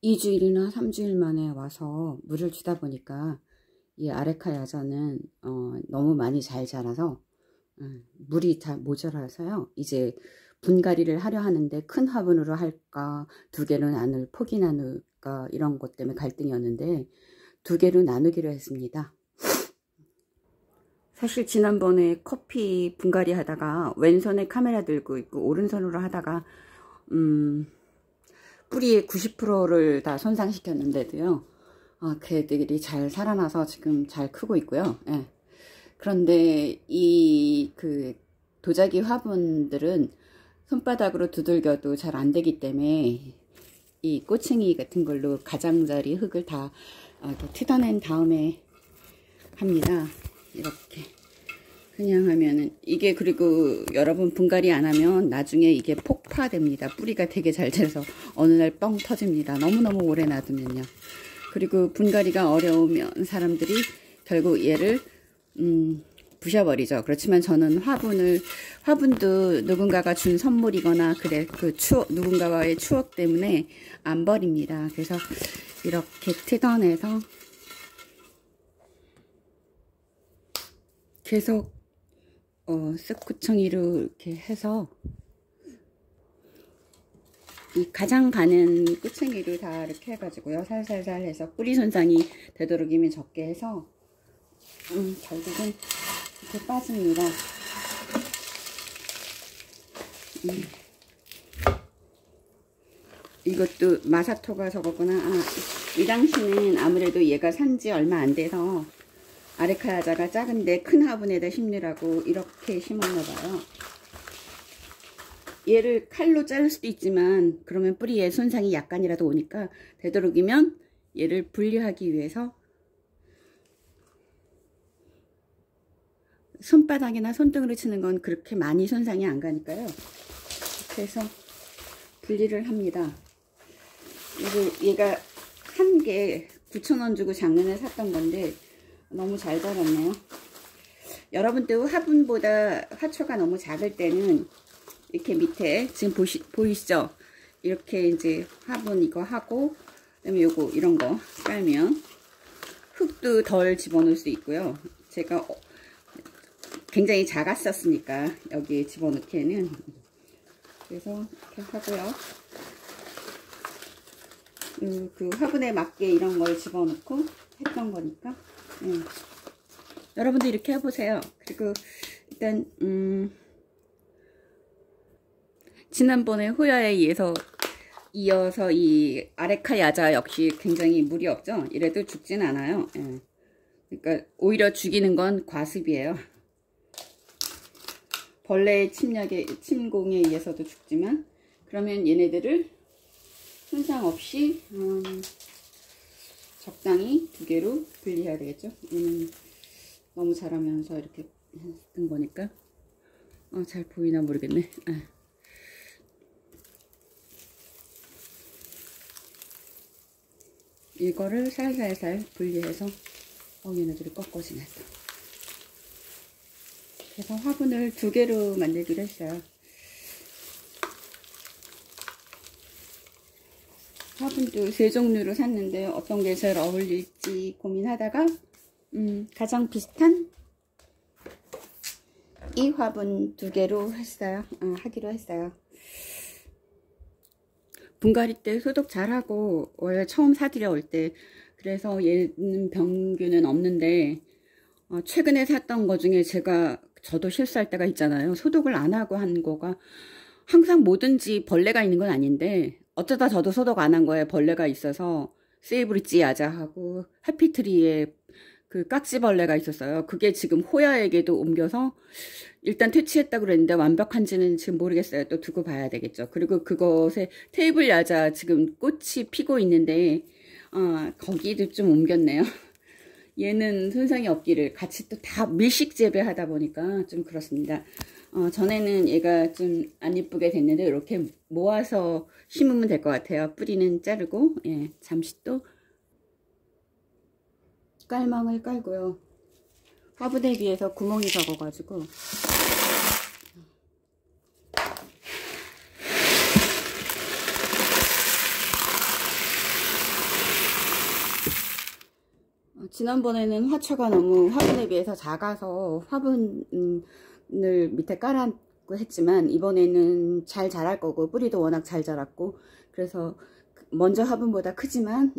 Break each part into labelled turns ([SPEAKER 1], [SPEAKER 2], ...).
[SPEAKER 1] 2주일이나 3주일 만에 와서 물을 주다 보니까 이 아레카 야자는 너무 많이 잘 자라서 물이 잘 모자라서요. 이제 분갈이를 하려 하는데 큰 화분으로 할까, 2개로 나눌 폭이 나눌까, 이런 것 때문에 갈등이었는데 2개로 나누기로 했습니다. 사실 지난번에 커피 분갈이 하다가 왼손에 카메라 들고 있고 오른손으로 하다가 뿌리의 90%를 다 손상시켰는데도요, 걔들이 잘 살아나서 지금 잘 크고 있고요. 예. 그런데 이 도자기 화분들은 손바닥으로 두들겨도 잘 안 되기 때문에 이 꼬챙이 같은 걸로 가장자리 흙을 다 뜯어낸 다음에 합니다. 이렇게 그냥 하면은 이게, 그리고 여러분 분갈이 안 하면 나중에 이게 폭파됩니다. 뿌리가 되게 잘 돼서 어느 날 뻥 터집니다. 너무너무 오래 놔두면요. 그리고 분갈이가 어려우면 사람들이 결국 얘를 부셔버리죠. 그렇지만 저는 화분도 누군가가 준 선물이거나 그래, 누군가와의 추억 때문에 안 버립니다. 그래서 이렇게 뜯어내서 계속 쓱구청이로 이렇게 해서 이 가장 가는 꼬챙이를 다 이렇게 해가지고요, 살살살 해서 뿌리 손상이 되도록이면 적게 해서 결국은 이렇게 빠집니다. 이것도 마사토가 저거구나. 이 당시는 아무래도 얘가 산지 얼마 안 돼서 아레카 야자가 작은데 큰 화분에다 심으라고 이렇게 심었나봐요. 얘를 칼로 자를 수도 있지만 그러면 뿌리에 손상이 약간이라도 오니까 되도록이면 얘를 분리하기 위해서 손바닥이나 손등으로 치는 건 그렇게 많이 손상이 안 가니까요. 그래서 분리를 합니다. 얘가 한 개 9,000원 주고 작년에 샀던 건데 너무 잘 자랐네요. 여러분도 화분보다 화초가 너무 작을 때는 이렇게 밑에 지금 보이시죠? 이렇게 이제 화분 이거 하고, 그다음에 요거 이런 거 깔면 흙도 덜 집어넣을 수 있고요. 제가 굉장히 작았었으니까 여기에 집어넣기에는, 그래서 이렇게 하고요. 그 화분에 맞게 이런 걸 집어넣고 했던 거니까. 여러분도 이렇게 해보세요. 그리고 일단 지난번에 호야에 이어서 이 아레카 야자 역시 굉장히 물이 없죠. 이래도 죽진 않아요. 그러니까 오히려 죽이는 건 과습이에요. 벌레의 침공에 의해서도 죽지만, 그러면 얘네들을 손상 없이 적당히 2개로 분리해야 되겠죠. 얘는 너무 자라면서 이렇게 했던 거니까. 잘 보이나 모르겠네. 이거를 살살살 분리해서 얘네들이 꺾어지네. 그래서 화분을 2개로 만들기로 했어요. 화분도 3종류로 샀는데 어떤 게 제일 어울릴지 고민하다가 가장 비슷한 이 화분 2개로 하기로 했어요. 분갈이 때 소독 잘하고, 원래 처음 사들여 올 때, 그래서 얘는 병균은 없는데, 최근에 샀던 거 중에 저도 실수할 때가 있잖아요. 소독을 안 하고 한 거가, 항상 뭐든지 벌레가 있는 건 아닌데 어쩌다 저도 소독 안 한 거에 벌레가 있어서 세이브리지 야자하고 해피트리에 그 깍지벌레가 있었어요. 그게 지금 호야에게도 옮겨서 일단 퇴치했다고 그랬는데 완벽한지는 지금 모르겠어요. 또 두고 봐야 되겠죠. 그리고 그것에 테이블 야자 지금 꽃이 피고 있는데 거기도 좀 옮겼네요. 얘는 손상이 없기를. 같이 또 다 밀식 재배하다 보니까 좀 그렇습니다. 전에는 얘가 좀 안 이쁘게 됐는데 이렇게 모아서 심으면 될 것 같아요. 뿌리는 자르고. 잠시 또 깔망을 깔고요. 화분에 비해서 구멍이 적어가지고 지난번에는 화초가 너무 화분에 비해서 작아서 화분을 밑에 깔았고 했지만, 이번에는 잘 자랄 거고 뿌리도 워낙 잘 자랐고, 그래서 먼저 화분보다 크지만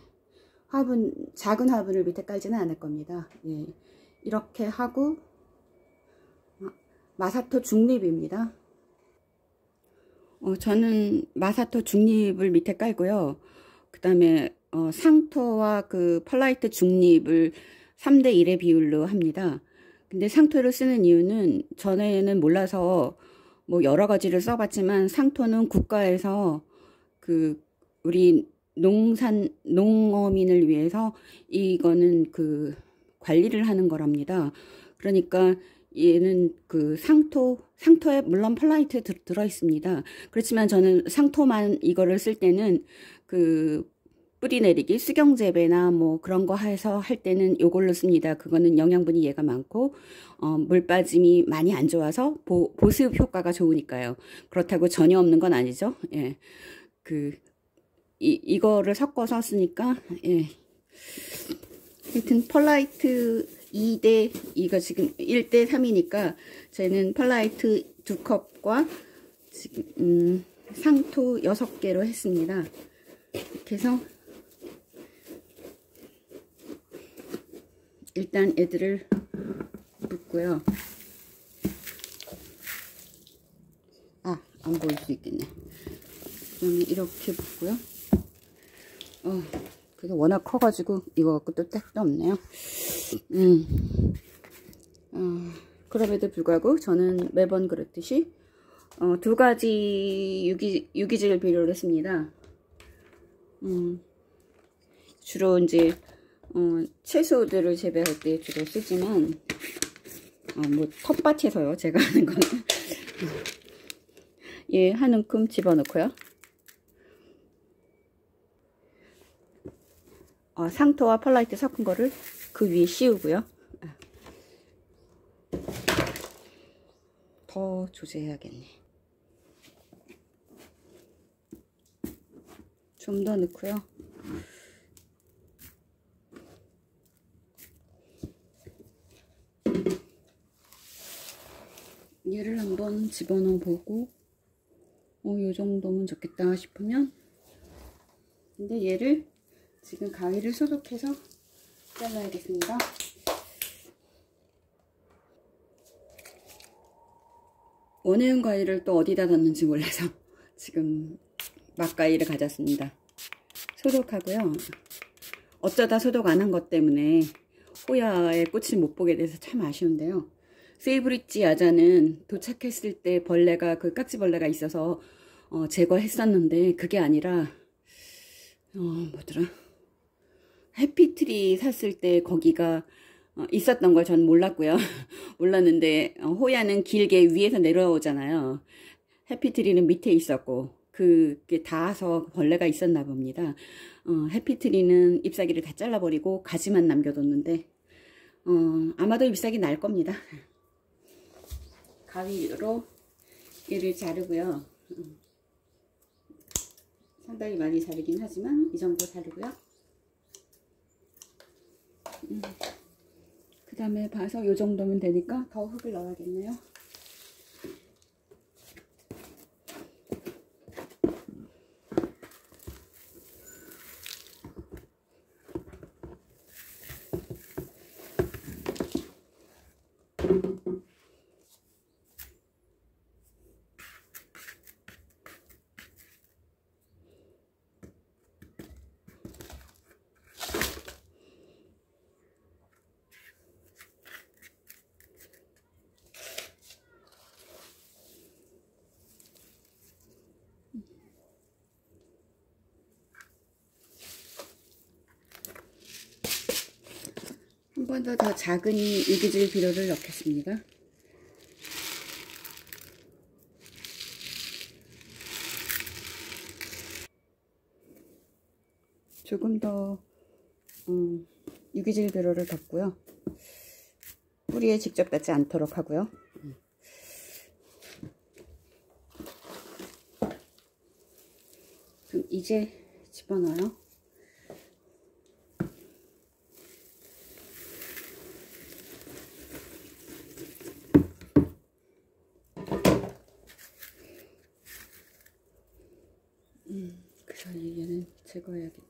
[SPEAKER 1] 작은 화분을 밑에 깔지는 않을 겁니다. 예, 이렇게 하고 마사토 중립입니다. 저는 마사토 중립을 밑에 깔고요. 그 다음에 상토와 그 펄라이트 중립을 3대 1의 비율로 합니다. 근데 상토를 쓰는 이유는 전에는 몰라서 뭐 여러 가지를 써봤지만, 상토는 국가에서 그 우리 농어민을 위해서 이거는 그 관리를 하는 거랍니다. 그러니까 얘는 그 상토에 물론 펄라이트 들어 있습니다. 그렇지만 저는 상토만 이거를 쓸 때는 그 뿌리 내리기, 수경 재배나 뭐 그런 거 해서 할 때는 요걸로 씁니다. 그거는 영양분이 얘가 많고 물 빠짐이 많이 안 좋아서 보습 효과가 좋으니까요. 그렇다고 전혀 없는 건 아니죠. 예. 이거를 섞어서 쓰니까, 예. 하여튼 펄라이트 2대, 이거 지금 1대 3이니까 저희는 펄라이트 2컵과 지금 상토 6개로 했습니다. 이렇게 해서 일단 애들을 붓고요. 안 보일 수 있겠네. 그러면 이렇게 붓고요. 그래서 워낙 커가지고 이거 갖고 또 택도 없네요. 그럼에도 불구하고 저는 매번 그렇듯이 2가지 유기질 비료를 씁니다. 주로 이제 채소들을 재배할 때 주로 쓰지만 뭐 텃밭에서요, 제가 하는 거는 예, 한 움큼 집어넣고요. 상토와 펄라이트 섞은 거를 그 위에 씌우고요. 더 조제해야겠네. 좀 더 넣고요. 얘를 한번 집어넣어 보고 요 정도면 좋겠다 싶으면, 근데 얘를 지금 가위를 소독해서 잘라야겠습니다. 원예은 가위를 또 어디다 뒀는지 몰라서 지금 막가위를 가졌습니다. 소독하고요. 어쩌다 소독 안 한 것 때문에 호야의 꽃을 못 보게 돼서 참 아쉬운데요. 세이브리지 야자는 도착했을 때 벌레가, 그 깍지벌레가 있어서 제거했었는데, 그게 아니라 뭐더라, 해피트리 샀을 때 거기가 있었던 걸 전 몰랐고요. 몰랐는데 호야는 길게 위에서 내려오잖아요. 해피트리는 밑에 있었고, 그게 닿아서 벌레가 있었나 봅니다. 해피트리는 잎사귀를 다 잘라버리고 가지만 남겨뒀는데 아마도 잎사귀 날 겁니다. 가위로 얘를 자르고요. 상당히 많이 자르긴 하지만 이 정도 자르고요. 그 다음에 봐서 요 정도면 되니까 더 흙을 넣어야겠네요. 한 번 더 작은 유기질 비료를 넣겠습니다. 조금 더 유기질 비료를 덮고요. 뿌리에 직접 닿지 않도록 하고요. 그럼 이제 집어넣어요. 그 사이에 얘는 제거해야겠다.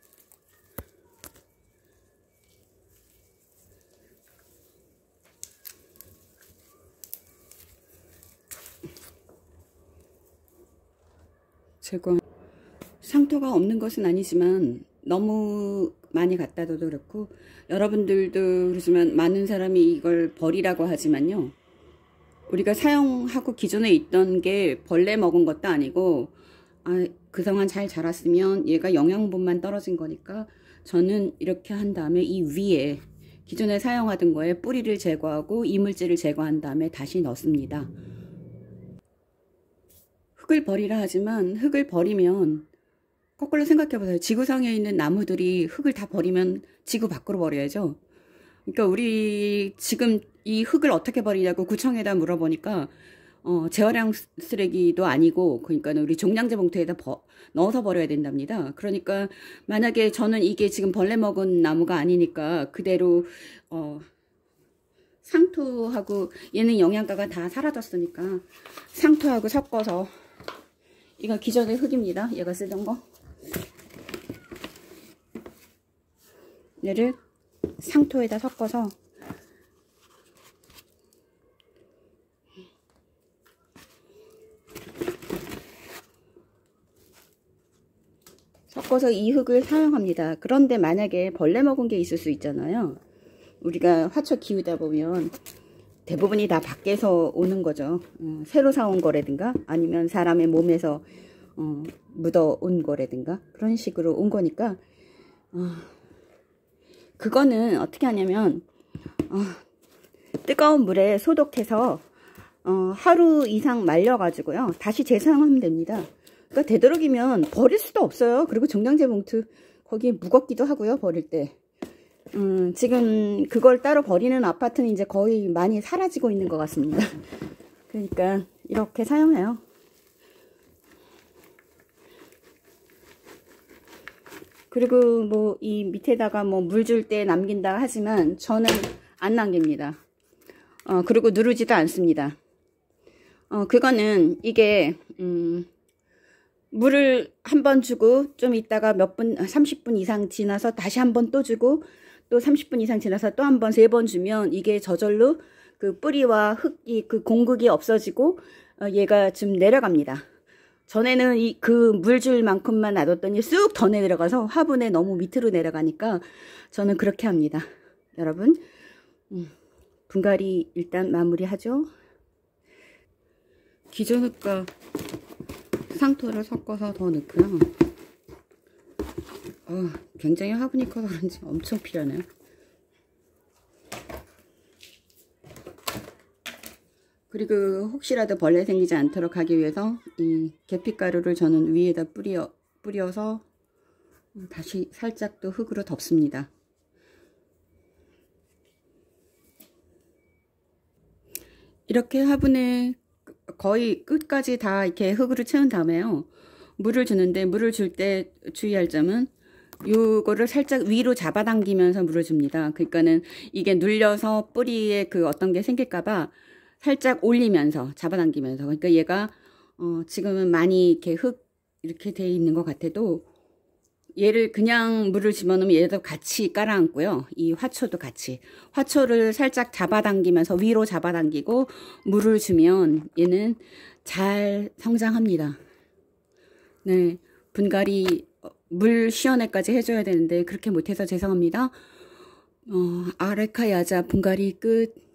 [SPEAKER 1] 제거. 상토가 없는 것은 아니지만 너무 많이 갖다 둬도 그렇고, 여러분들도 그러지만 많은 사람이 이걸 버리라고 하지만요, 우리가 사용하고 기존에 있던 게 벌레 먹은 것도 아니고 그동안 잘 자랐으면 얘가 영양분만 떨어진 거니까, 저는 이렇게 한 다음에 이 위에 기존에 사용하던 거에 뿌리를 제거하고 이물질을 제거한 다음에 다시 넣습니다. 흙을 버리라 하지만 흙을 버리면 거꾸로 생각해보세요. 지구상에 있는 나무들이 흙을 다 버리면 지구 밖으로 버려야죠. 그러니까 우리 지금 이 흙을 어떻게 버리냐고 구청에다 물어보니까 재활용 쓰레기도 아니고, 그러니까 우리 종량제 봉투에다 넣어서 버려야 된답니다. 그러니까 만약에 저는 이게 지금 벌레 먹은 나무가 아니니까 그대로 상토하고, 얘는 영양가가 다 사라졌으니까 상토하고 섞어서, 이거 기존의 흙입니다. 얘가 쓰던 거. 얘를 상토에다 섞어서 이 흙을 사용합니다. 그런데 만약에 벌레 먹은 게 있을 수 있잖아요. 우리가 화초 키우다 보면 대부분이 다 밖에서 오는 거죠. 새로 사온 거라든가 아니면 사람의 몸에서 묻어 온 거라든가 그런 식으로 온 거니까, 그거는 어떻게 하냐면 뜨거운 물에 소독해서 하루 이상 말려 가지고요 다시 재사용하면 됩니다. 그러니까 되도록이면 버릴 수도 없어요. 그리고 종량제 봉투 거기에 무겁기도 하고요, 버릴 때. 지금 그걸 따로 버리는 아파트는 이제 거의 많이 사라지고 있는 것 같습니다. 그러니까 이렇게 사용해요. 그리고 뭐 이 밑에다가 뭐 물 줄 때 남긴다 하지만 저는 안 남깁니다. 그리고 누르지도 않습니다. 그거는 이게 물을 한 번 주고 좀 있다가 몇 분, 30분 이상 지나서 다시 한 번 또 주고 또 30분 이상 지나서 또 한 번, 3번 주면 이게 저절로 그 뿌리와 흙이 그 공극이 없어지고 얘가 좀 내려갑니다. 전에는 그 물줄 만큼만 놔뒀더니 쑥 더 내려가서 화분에 너무 밑으로 내려가니까 저는 그렇게 합니다. 여러분, 분갈이 일단 마무리하죠. 기존 흙과 상토를 섞어서 더 넣고요. 굉장히 화분이 커서 그런지 엄청 필요하네요. 그리고 혹시라도 벌레 생기지 않도록 하기 위해서 이 계피가루를 저는 위에다 뿌려서 다시 살짝 또 흙으로 덮습니다. 이렇게 화분에 거의 끝까지 다 이렇게 흙으로 채운 다음에요, 물을 주는데, 물을 줄 때 주의할 점은 요거를 살짝 위로 잡아당기면서 물을 줍니다. 그러니까는 이게 눌려서 뿌리에 그 어떤 게 생길까봐 살짝 올리면서 잡아당기면서. 그러니까 얘가 지금은 많이 이렇게 흙 이렇게 돼 있는 것 같아도 얘를 그냥 물을 집어넣으면 얘도 같이 깔아앉고요. 이 화초도 같이. 화초를 살짝 잡아당기면서 위로 잡아당기고 물을 주면 얘는 잘 성장합니다. 네, 분갈이 물 시원해까지 해줘야 되는데 그렇게 못해서 죄송합니다. 아레카 야자 분갈이 끝.